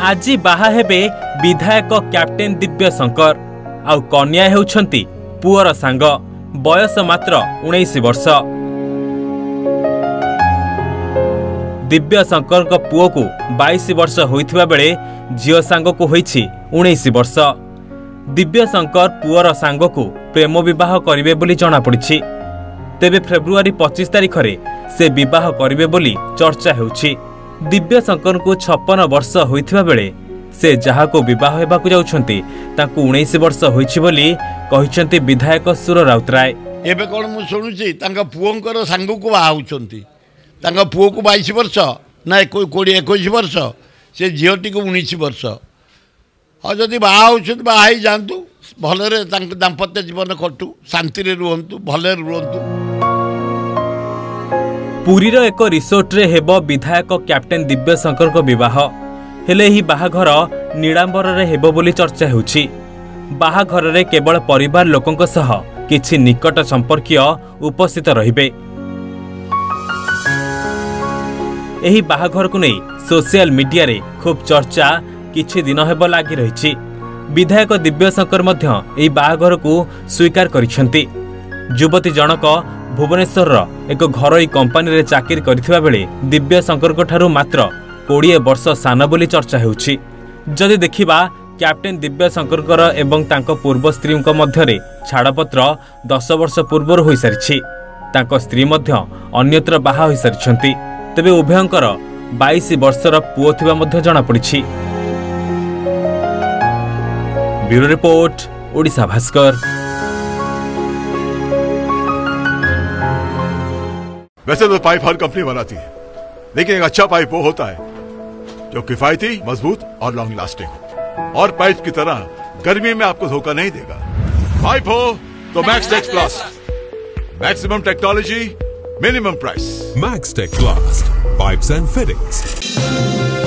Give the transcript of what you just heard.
आज बाहा हेबे विधायक कैप्टेन दिव्य शंकर आउ कन्या हेउछंती पुअर सांग बयस मात्र 19 वर्ष। दिव्य शंकर को पुओ को 22 वर्ष होइथिबा बेले झियो सांग को होइछि 19 वर्ष। दिव्य शंकर पुअर सांग को प्रेम विवाह करिवे बोली जणा पड़िछि। तेबे फेब्रुआरी 25 तारिख रे से विवाह करिवे बोली चर्चा हेउछि। दिव्य शंकर को 56 वर्ष होइथिबा बेले से जहा को विवाह हेबाकु जाउछंती ताकू 19 वर्ष होइछि बोली कहिसंती विधायक सुर राउतराय। एबे कोन मु सुनुछि तांका पुओंकर सांग को बाहुचंती तांका पुओ को 22 वर्ष ना 21 वर्ष से झीटी को 19 वर्ष। और जदि बाहुचंती बाहाई जानतु भलरे तांका दाम्पत्य जीवन कटू शांति रे रुहंतु भलरे रुहंतु। पुरीर एक रिसोर्ट रे हेबो विधायक कैप्टेन दिव्य शंकर को विवाह हेले ही बाहाघर निड़ांबर रे हेबो बोली चर्चा हेउछि। बाहाघर रे केवल परिवार लोकंक सह किछि निकट संपर्कीय उपस्थित रहिबे। एही बाहाघर को नहीं सोशल मीडिया रे खूब चर्चा किछि दिन हेबो लागि रहिछि। विधायक दिव्य शंकर मध्य एही बाहाघर को स्वीकार करिसेंती। युवती जनक भुवनेश्वर एक घरोई कंपनी रे चाकरी करथिबा बेले दिव्य शंकर को ठारू मात्र 20 वर्ष सान बोली चर्चा हेउछि। जदि देखिबा कैप्टेन दिव्य शंकर एवं तांको पूर्व स्त्री मध्य छाड़पत्र 10 वर्ष पूर्व होई सारिछि। तांको स्त्री मध्य अन्यत्र बाहा होई सारिछंती। तेबे उभयंकर 22 वर्षर पुओ थिबा मध्य जणा पड़िछि। Bureau report Odisha Bhaskar. वैसे तो पाइप हर कंपनी बनाती है, लेकिन एक अच्छा पाइप वो होता है जो किफायती, मजबूत और लॉन्ग लास्टिंग हो, और पाइप की तरह गर्मी में आपको धोखा नहीं देगा। पाइप हो तो Maxtech plast, maximum technology, minimum price. Maxtech plast pipes and fittings.